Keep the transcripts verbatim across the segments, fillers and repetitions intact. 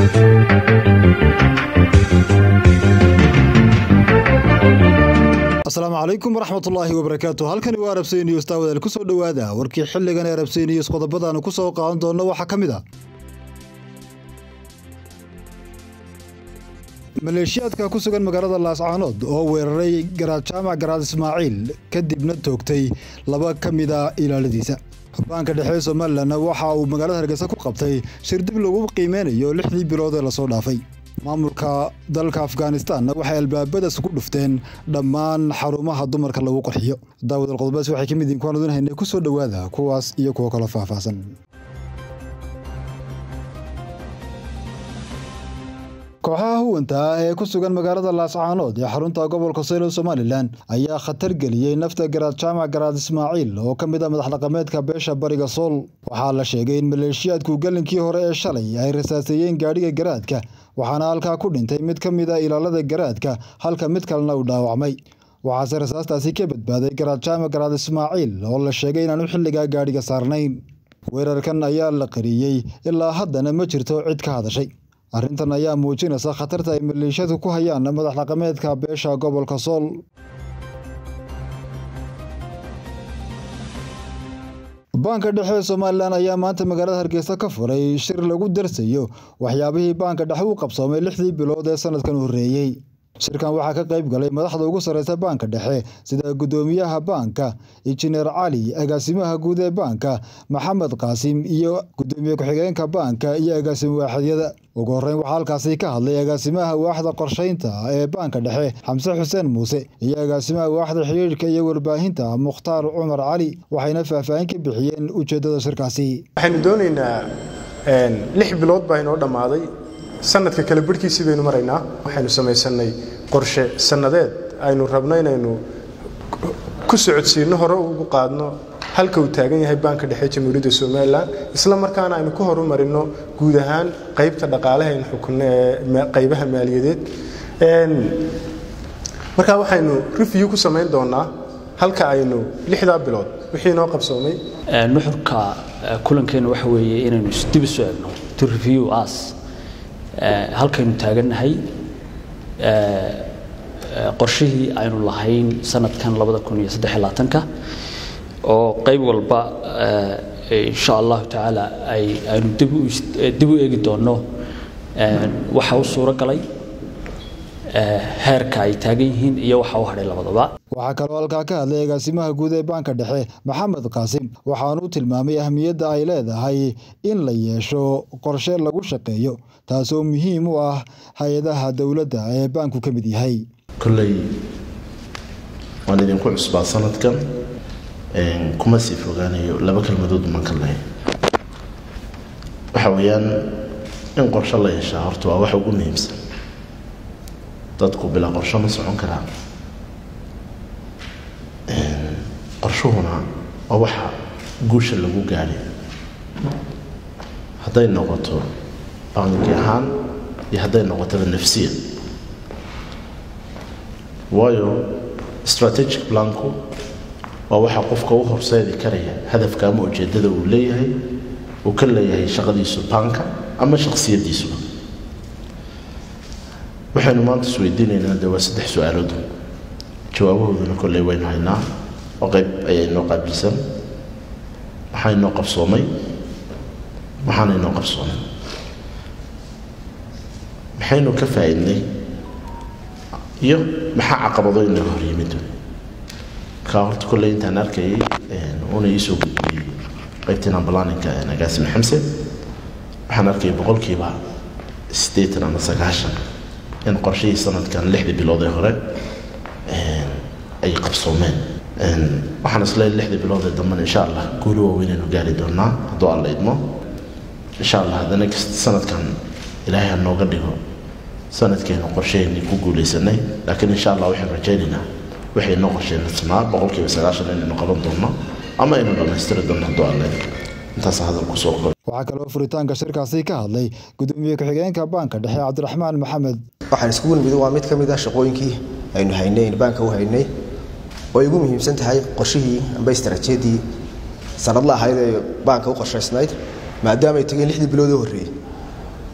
السلام عليكم ورحمة الله وبركاته. هلكني waa Arabsay News taawada ku soo dhawaada warkii xilligan ee Arabsay News qodobadaan ku soo qaadan doono waxa kamid ah maleeshiyadka ku sugan magaalada Laascaanood oo weeraray garaad jaamac garaad Ismaaciil kadibna toogtay laba kamid ah ilaaladiisa. Banka dhexe Soomaaliland waxa uu magaalada Hargeysa ku qabtay shir dib lagu qiimeynayo lixdii bilood ee la soo dhaafay. maamulka dalka Afghanistan waxay albaabada isku dhufteen dhammaan xarumaha dumarka lagu qorxiyo. daawada qodobadaas waxay kamid yihiin kuwan haynay ku soo dhawaada kuwaas iyo kuwa kala faahfaahsan. kooxaha huwanta ee ku sugan magaalada Laascaanood ee xarunta gobolka Soomaaliland ayaa khatar geliyay nafta garaad jaamac garaad Ismaaciil oo kamid ah madax dhaqameedka beesha bariga Sool. waxaa la sheegay in maleeshiyadku galinkii hore ee shalay ay rasaasayeen gaadhiga garaadka waxaana halka ku dhintay mid kamid ah ilaalada garaadka halka mid kalena uu dhaawacmay. waxaa rasaastaasi ka badbaaday garaad jaamac garaad Ismaaciil oo la sheegay in aanu xilliga gaadhiga saarnayn. weerarkan ayaa la qariyay ilaa haddana ma jirto cid ka hadashay. arrintan ayaa muujinaysa khatarta ay maleeshiyadu ku hayaan madax dhaqameedka beesha gobolka Sool. banka dhexe Soomaaliland ayaa maanta magaalada Hargeysa ka furay shir lagu darsayo waxyaabihii banka dhexe uu qabsoomay lixdii bilood ee sanadkan horeeyay. shirkan waxaa ka qayb galay madaxda ugu sareysa banka dhexe sida gudoomiyaha banka Engineer Ali, agaasimaha guud ee banka Maxamed Qaasim iyo gudoomiye ku-xigeenka banka iyo agaasimo waaxyada. ugu horeyn waxaa halkaasi ka hadlay agaasimaha waaxda qorsheynta ee banka dhexe Xamse Xuseen Muuse iyo agaasimaha waaxda xiriirka iyo warbaahinta Mukhtaar Cumar Cali waxayna faahfaahin ka bixiyeen ujeedada shirkaasi. waxaynu doonaynaa een lix bilood baa inoo dhamaaday sanadka kala barkiisii baynu maraynaa. waxaynu samaysanay qorshe sanadeed aynu rabno inaynu ku socodsiino hore ugu qaadno halka uu taagan yahay banka dhexe Jamhuuriyadda Soomaaliland isla markaana aynu ku horumarino guud ahaan qaybta dhaqaalaha ee xukunka ee qaybaha maaliyadeed. een marka waxaynu review ku sameyn doonaa halka aynu lixda bilood wixii noo qabsoomay. ee nuxurka kulankeena waxa weeye inaynu dib u soo eegno to review us halkaynu taaganahay qorshihii aynu lahayn sanadkan laba kun iyo saddex iyo labaatan ka oo qayb walba insha Allah taala ay aynu dib u dib u eegi doono waxa uu suura galay heerka ay taagan yihiin iyo waxa uu haray labadaba. waxaa kaloo halka ka hadlay agaasimaha guud ee banka dhexe Maxamed Qaasim waxaanu tilmaamay ahmiyadda ay leedahay in la yeesho qorshe lagu shaqeeyo taasoo muhiim u ah hay'adaha dawladda ee banku ka mid yahay. kullay waan idin ku cusbaa sanadkan een kuma sii fogaanayo laba kalmadood man kale waxa weeyaan in qorshe la yeesho horta waa wax ugu muhiimsan. dadku bila qorshe ma socon karaan. een qorshuhuna waa waxa guusha lagu gaaray hadday noqoto banki ahaan iyo hadday noqoto nafsiyan. waayo strategic planku waa waxa qofka u horseedi karaya hadafka ama ujeedada uu leeyahay uu ka leeyahay shaqadiisu banka ama shakhsiyadiisu. waxaynu maanta isweydiinaynaa dawaa saddex su'aalood jawaabahooduna kolley waynu haynaa oo qayb ayay noo qaabilsan. waxay noo qabsoomay waxaanay noo qabsoomay maxaynu ka faa'iidnay iyo maxaa caqabado inaga hor yimid. ka horta kolley intaan arkayay una ii soo gudbiyey qaybtina planninka agaasim Xamse waxaan arkay boqolkiiba siddeetan ama sagaashan in qorshihii sanadkan lixda bilood ee hore ay qabsoomeen. waxaan isleeyahay lixda bilood ee dambe insha Allah guul weyn inuu gaari doonaa haddii Alla idmo. insha Allah hadana sanadkan ilaahay ha nooga dhigo sanadkeena qorsheeyni ku guuleysanay laakiin insha Allah waxaan rajaynaynaa waxay noo qorsheynaa boqolkiiba sagaashan inaynu qaban doono ama inaynu dhamaystiri doono haddii Alla idmo. intaas hadal ku soo koob. waxaa kaloo furitaanka shirkaasi ka hadlay gudoomiye ku-xigeenka banka dhexe Cabdiraxmaan Maxamed. waxaan isku nimid waa mid kamid ah shaqooyinkii aynu haynay banka u haynay oo ugu muhiimsan tahay qorshihii amba istaraatiijiyadii sanad la ahayd ee banka u qorshaysnayd maadaama ay tageen lixdii bilood oo horeeyay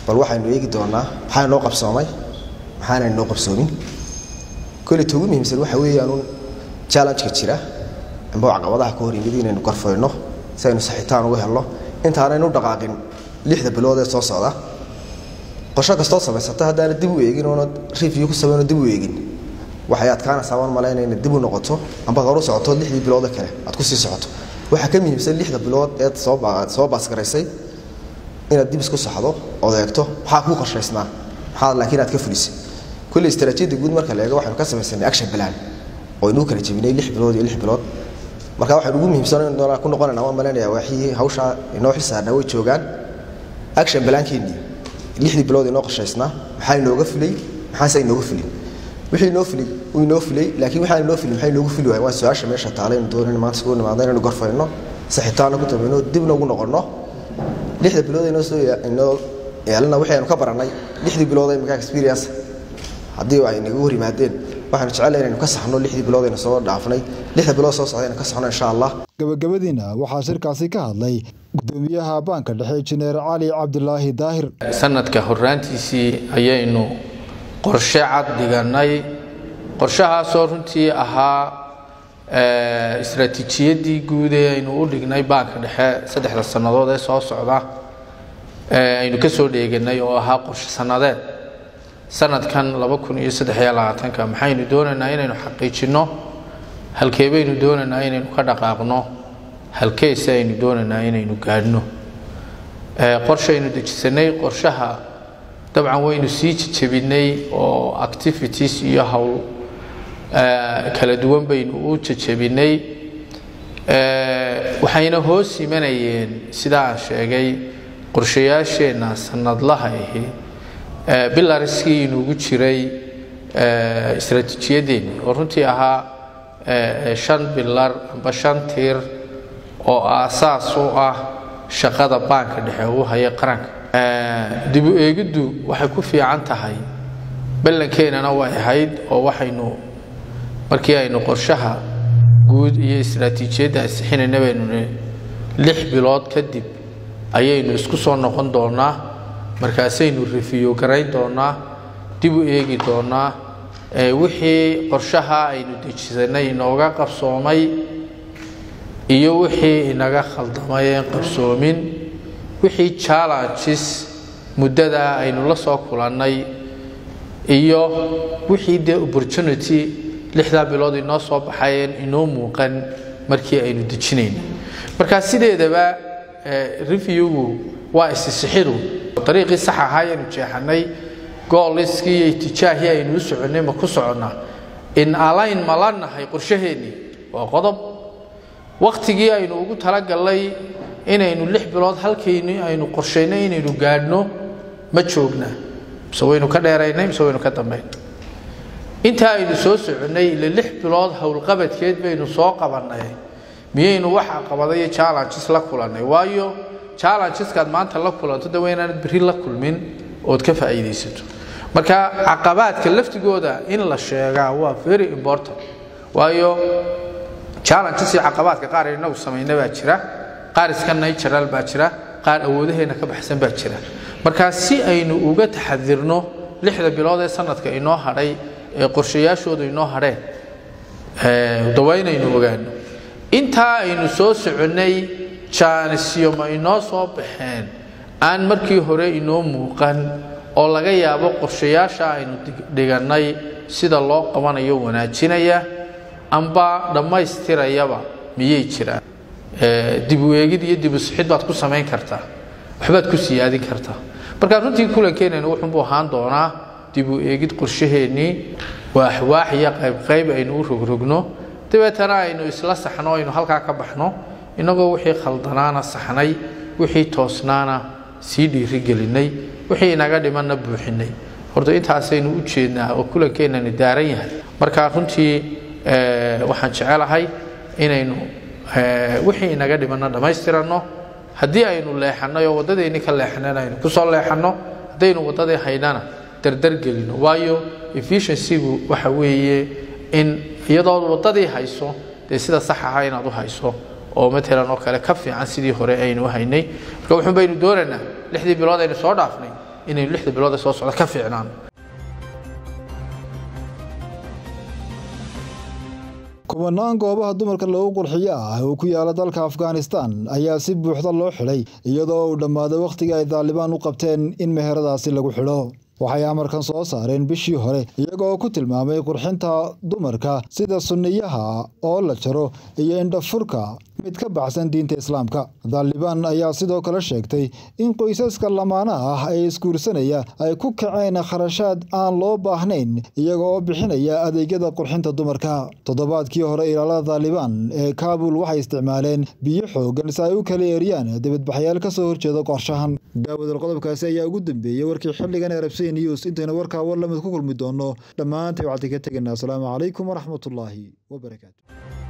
bal waxaynu eegi doonaa maxaa noo qabsoomay maxaana noo qabsoomin kulli tuugu muhiimsan waxa weeyaan challenge-ka jira amba caqabadaha ka hor yimid inaynu garfayno si aynu saxiitaan uga helno intaanaynu dhaqaaqin lixda bilood ee soo socda qorshe kastoo samaysata haddaan dib u eegin oo review ku sameeyno dib u eegin waxay adkaanaysaa waan malaynayna dib u noqoto amba hor u socoto lixdii bilood kale aad ku sii socoto waxa ka muhiimsan lixda bilood ee soo baa soo baas garaysay inaad dib isku saxdo oo eegto waxa ku qorshaysnaa waxa laakiin aad ka fulisay kulli istaraatiijiyada guud marka la eego waxaanu ka samaysanay action plan oo inuu kala jebinay lix bilood iyo lix bilood marka waxa ugu muhiimsan in doona ku noqonayna waan malaynaya waxii hawsha inoo xisaabna way joogaan action plan-keeni lixdii bilood inoo qorshaysnaa maxay nooga fulay maxaa inooga fulay wixii noo fulay uu inoo fulay laakiin waxa inoo fulay maxay nooga fulay waa su'aasha meesha taalay in doonayna maanta soo nimaadayna inuu gorfayno saxiitaana ku tabayno dibna ugu noqono lixda bilood inoo soo inoo yeelana wixii aanu ka baranay lixdii bilood ee markaa experience haddii ay inagu hor yimaadeen waxaan jecelahay inaynu ka saxno lixdii bilood ee soo dhaafnay lixda bilood soo socdayna ka saxno insha Allah gabagabadiina waxaa shirkaasi ka hadlay gudoomiyaha banka dhexe Injineer Cali Cabdulaahi Daahir sanadka horaantiisii ayaynu qorshe cad dhiganay qorshahaas oo runtii ahaa ee istaraatiijiyadii guud ee aynu u dhignay banka dhexe saddexda sanadood ee soo socda ee aynu ka soo dheeganay oo ahaa qorshe sanadeed sanadkan laba kun iyo saddex iyo labaatan ka maxaynu doonaynaa inaynu xaqiijino halkee baynu doonaynaa inaynu ka dhaqaaqno halkeese aynu doonaynaa inaynu gaadhno ee qorshaynu dejisanay qorshaha dabcan waynu sii jajabinay oo activities iyo hawl kala duwan baynu u jajabinay ee waxayna hoos imanayeen sida aan sheegay qorshayaasheena sanadlaha ahi ee bilariskii inugu jiray ee istaraatiijiyadeena oo runtii ahaa ee shan bilar amba shan tiir oo aasaas u ah shaqada banka dhexe uu haya qaranka dib u eegiddu waxay ku fiican tahay ballankeenana way ahayd oo waxaynu markii aynu qorshaha guud iyo istaraatiijiyadda sixinayna baynu lix bilood kadib ayaynu isku soo noqon doonaa markaasaynu review garayn doonaa dib u eegi doonaa ee wixii qorshaha aynu dejisanay inooga qabsoomay iyo wixii inaga khaldamay ee qabsoomin wixii challenges muddada aynu la soo kulannay iyo wixii de opportunity lixda bilood inoo soo baxayeen inoo muuqan markii aynu dejinayno marka sideedaba review-gu waa isisixidu طريقي صح هاي نجحني قال لسكي اتجاهي أي نسعني ما كسرنا إن علين ملنا هاي قرشهني وغضب وقت جي أي نوجد تلاقى الله إن أي نلح بلاد هالكيني أي نقرشنا أي نقعدنا ما تشوفنا سوينا كذا رأينا سوينا كذا ما أنت أي نسوس عني للح بلاد هول قبض كيد بين ساق قبضنا مين واحد قبضية شارع جسلا كلنا وايو challenges kaad maanta la kulanto daweynaan bari la kulmin oo ka faa'iideysato marka caqabadka laftigooda in la sheegaa waa very important waayo challenges iyo caqabadka qaar inagu sameeynaa baa jira qaar iska natural baa jira qaar awoodaheena ka baxsan baa jira marka si aynu uga taxadirno lixda bilood ee sanadka inoo haray ee qorshayaashooda inoo hareen ee daweynaynu ogaano inta aynu soo soconay jaanisyo ma inoo soo baxeen aan markii hore inoo muuqan oo laga yaabo qorshayaasha aynu dhiganay sida loo qabanayo wanaajinaya amba dhamaystirayaba miyay jiraan ee dib u eegid iyo dib u sixid baad ku sameyn kartaa waxbaad ku siyaadin kartaa marka runtii kulankeenana wuxuu u ahaan doonaa dib u eegid qorshaheennii waax waax iyo qayb qayb aynu u rogrogno dabeetana aynu isla saxno aynu halkaa ka baxno inagoo wixii khaldanaana saxnay wixii toosnaana sii dhiiri gelinay wixii inaga dhimanna buuxinay horta intaasaynu u jeednaa oo kulankeenani daaran yahay marka runtii waxaan jecelahay inaynu wixii inaga dhimanna dhammaystirano haddii aynu leexanay oo waddadeeni ka leexanayna aynu ku soo leexano haddaynu waddadii haynana dardar gelino waayo efficiency-gu waxa weeye in iyadoo waddadii hayso dee sida sax ah inaad u hayso oo مثلا oo kale ka fiican sidii hore aynu haynay marka wuxuu baynu dooranaa lixdii bilood aynu soo dhaafnay inaynu lixda bilood ee soo socda ka fiicnaan. kumanaan goobaha dumarka lagu qurxiyo ah oo ku yaala dalka Afghanistan ayaa si buuxda loo xidhay iyadoo uu dhammaaday waqtiga ay Taliban u qabteen in meheradaasi lagu xidho. waxay amarkan soo saareen bishii hore iyagoo ku tilmaamay qurxinta dumarka sida sunniyaha oo la jaro iyo indhafurka mid ka baxsan diinta Islaamka. Taliban ayaa sidoo kale sheegtay in qoysaska lamaanaha ah ay isguursanaya ay ku kaceen kharashaad aan loo baahnayn iyagoo bixinaya adeegyada qurxinta dumarka. Toddobaadkii hore ilaalada Taliban ee Kabul waxay isticmaaleen biyo xoogan si ay u kala eeriyaan dibadbaxayaal ka soo horjeeda qorshahan. Daawada qodobkaasi ayaa ugu dambeeyay warkii xilligan ee Arabsiya News intayna warka war la mid ku kulmi doono dhamaantii waxaan ka tagnaa. Assalaamu calaykum waraxmatullaahi wabarakaatuh.